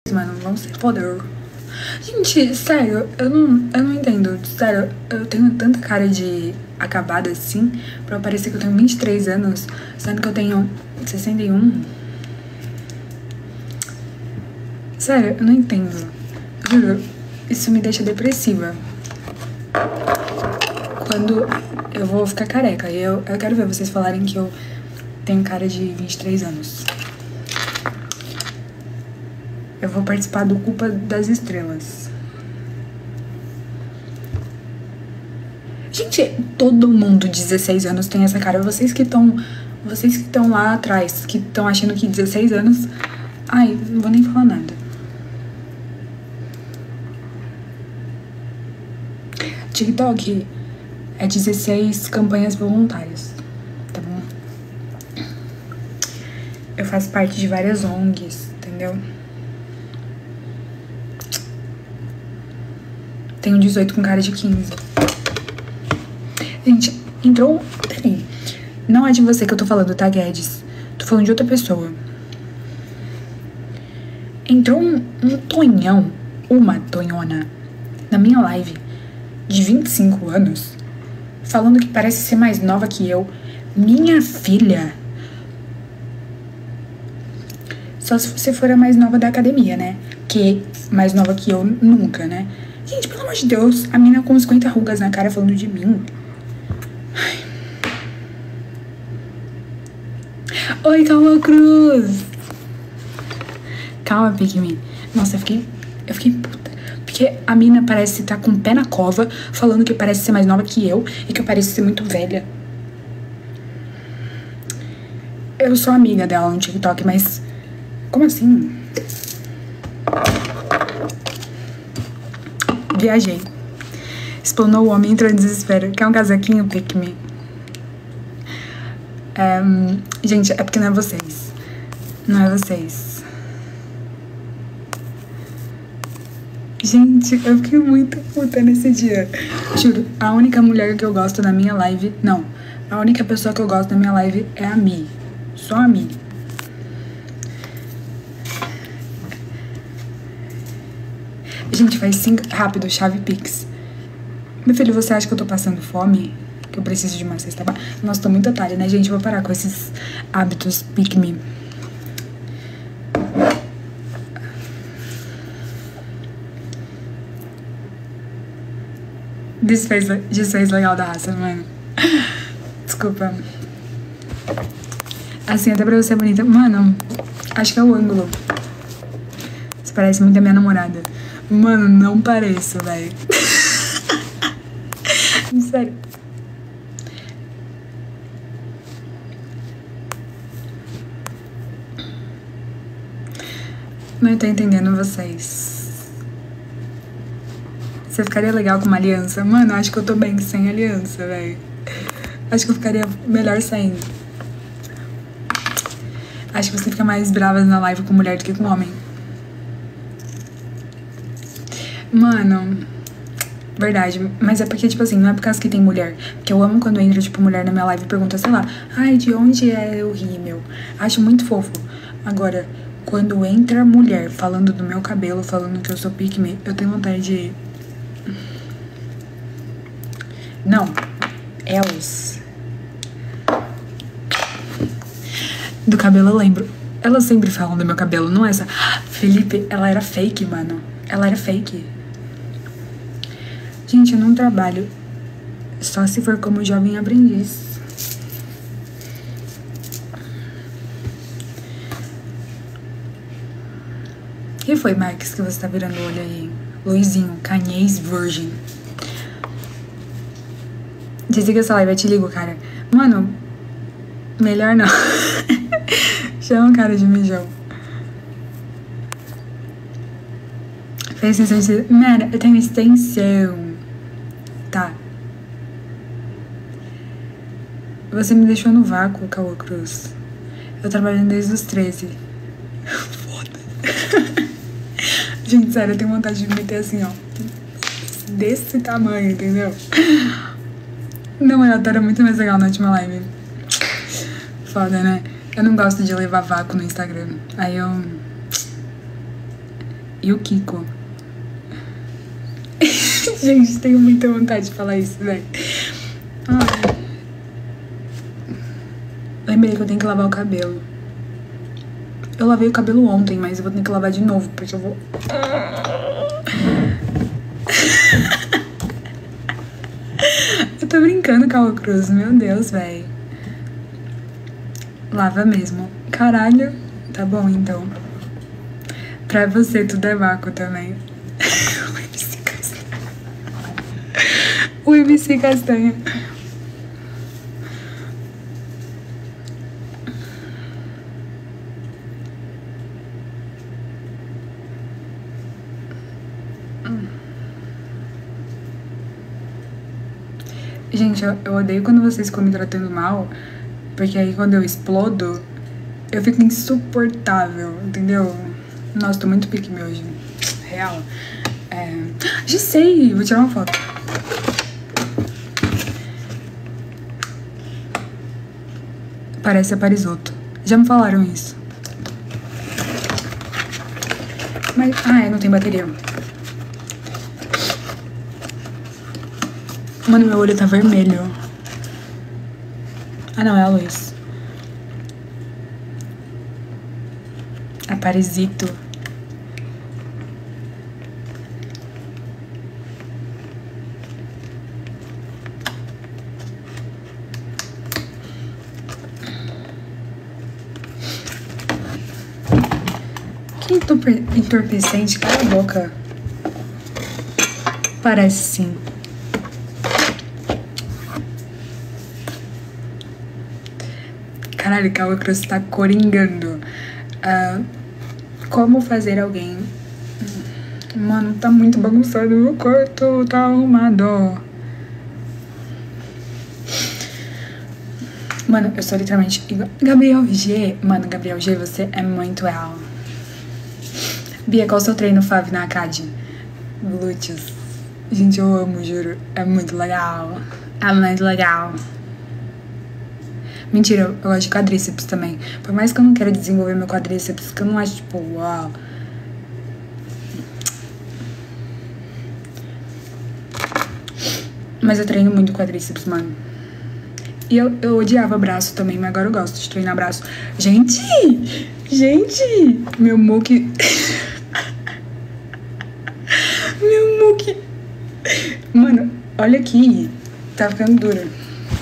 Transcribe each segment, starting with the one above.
mano, vão se foder. Gente, sério, eu não entendo. Sério, eu tenho tanta cara de acabada assim, pra parecer que eu tenho 23 anos, sendo que eu tenho 61. Sério, eu não entendo. Juro, isso me deixa depressiva. Quando eu vou ficar careca, eu quero ver vocês falarem que eu tenho cara de 23 anos. Eu vou participar do Culpa das Estrelas. Gente, todo mundo de 16 anos tem essa cara. Vocês que estão lá atrás, que estão achando que 16 anos... Ai, não vou nem falar nada. TikTok é 16 campanhas voluntárias, tá bom? Eu faço parte de várias ONGs, entendeu? Tenho 18 com cara de 15. Gente, entrou... Peraí. Não é de você que eu tô falando, tá, Guedes? Tô falando de outra pessoa. Entrou um tonhão, uma tonhona, na minha live, de 25 anos, falando que parece ser mais nova que eu. Minha filha. Só se você for a mais nova da academia, né? Que mais nova que eu nunca, né? Gente, pelo amor de Deus, a mina com 50 rugas na cara falando de mim. Ai. Oi, calma, Cruz. Calma, Pikmin. Nossa, eu fiquei puta. Porque a mina parece estar com o pé na cova, falando que parece ser mais nova que eu e que eu pareço ser muito velha. Eu sou amiga dela no TikTok, mas... Como assim? Viajei. Explanou o homem, entrou em desespero. Quer um casaquinho, Pikmin? Gente, é porque não é vocês. Não é vocês. Gente, eu fiquei muito puta nesse dia. Juro, a única mulher que eu gosto na minha live... Não, a única pessoa que eu gosto na minha live é a Mi. Só a Mi. Gente, faz 5... Rápido, chave Pix. Meu filho, você acha que eu tô passando fome? Que eu preciso de uma cesta básica? Nossa, tô muito otária, né, gente? Vou parar com esses hábitos pick-me. Desfez legal da raça, mano. Desculpa. Assim, até pra você é bonita. Mano, acho que é o ângulo. Você parece muito a minha namorada. Mano, não pareço, velho. Sério. Não tô entendendo vocês. Você ficaria legal com uma aliança? Mano, acho que eu tô bem sem aliança, velho. Acho que eu ficaria melhor sem. Acho que você fica mais brava na live com mulher do que com homem. Mano, verdade. Mas é porque, tipo assim, não é por causa que tem mulher. Porque eu amo quando entra, tipo, mulher na minha live e pergunta, sei lá, ai, de onde é o rímel? Acho muito fofo. Agora, quando entra mulher falando do meu cabelo, falando que eu sou pick-me, eu tenho vontade de... Não. Elas. Do cabelo eu lembro. Elas sempre falam do meu cabelo, não é essa... Felipe, ela era fake, mano. Ela era fake. Gente, eu não trabalho. Só se for como jovem aprendiz. Quem foi, Marques, que você tá virando o olho aí? Luizinho, Canhês Virgin. Desliga essa live, eu te ligo, cara. Mano, melhor não. Chama o cara de mijão. Fez extensão. Mano, eu tenho extensão. Tá. Você me deixou no vácuo, Cauã Cruz. Eu trabalho desde os 13. Foda. Gente, sério, eu tenho vontade de me meter assim, ó. Desse tamanho, entendeu? Não, ela era muito mais legal na última live. Foda, né? Eu não gosto de levar vácuo no Instagram. Aí eu E o Kiko. Gente, tenho muita vontade de falar isso, velho. Lembrei que eu tenho que lavar o cabelo. Eu lavei o cabelo ontem, mas eu vou ter que lavar de novo, porque eu vou... Eu tô brincando, Caua Cruz. Meu Deus, velho. Lava mesmo. Caralho. Tá bom, então. Pra você, tudo é vácuo também. O MC Castanha. Gente, eu odeio quando vocês ficam me tratando mal, porque aí quando eu explodo, eu fico insuportável, entendeu? Nossa, tô muito pique meu hoje. Real. Já sei, vou tirar uma foto. Parece a Parisoto. Já me falaram isso. Mas, não tem bateria. Mano, meu olho tá vermelho. Não, é a luz. A Parisito. Que entorpecente, cala a boca. Parece sim. Caralho, Caua Cruz tá coringando. Como fazer alguém... Mano, tá muito bagunçado. O quarto tá arrumado. Mano, eu sou literalmente igual... Gabriel G. Mano, Gabriel G, você é muito real. Bia, qual o seu treino, Fábio, na Acad? Glúteos. Gente, eu amo, juro. É muito legal. É muito legal. Mentira, eu gosto de quadríceps também. Por mais que eu não queira desenvolver meu quadríceps, que eu não acho, tipo, uau. Mas eu treino muito quadríceps, mano. E eu odiava braço também, mas agora eu gosto de treinar braço. Gente! Meu muque... Meu muque... Mano, olha aqui. Tá ficando dura.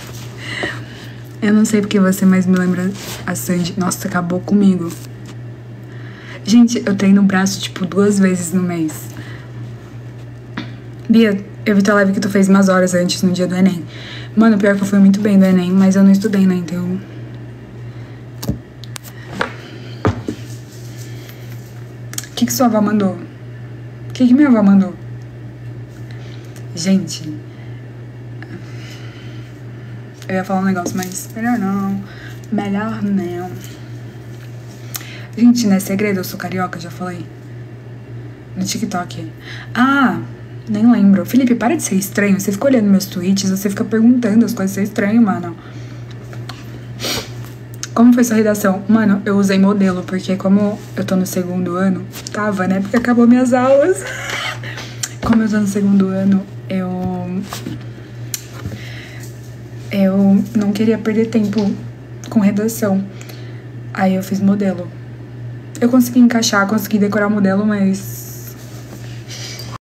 Eu não sei porque você mais me lembra a Sandy. Nossa, acabou comigo. Gente, eu treino o braço, tipo, 2 vezes no mês. Bia, eu vi tua live que tu fez umas horas antes, no dia do Enem. Mano, pior que eu fui muito bem do Enem, mas eu não estudei, né, então... O que sua avó mandou? O que minha avó mandou? Gente... Eu ia falar um negócio, mas melhor não. Melhor não. Gente, não é segredo, eu sou carioca, já falei. No TikTok. Nem lembro. Felipe, para de ser estranho. Você fica olhando meus tweets, você fica perguntando as coisas, você é estranho, mano. Como foi sua redação? Mano, eu usei modelo, porque como eu tô no 2º ano... Tava, né? Porque acabou minhas aulas. Como eu tô no 2º ano, eu não queria perder tempo com redação. Aí eu fiz modelo. Eu consegui encaixar, consegui decorar o modelo, mas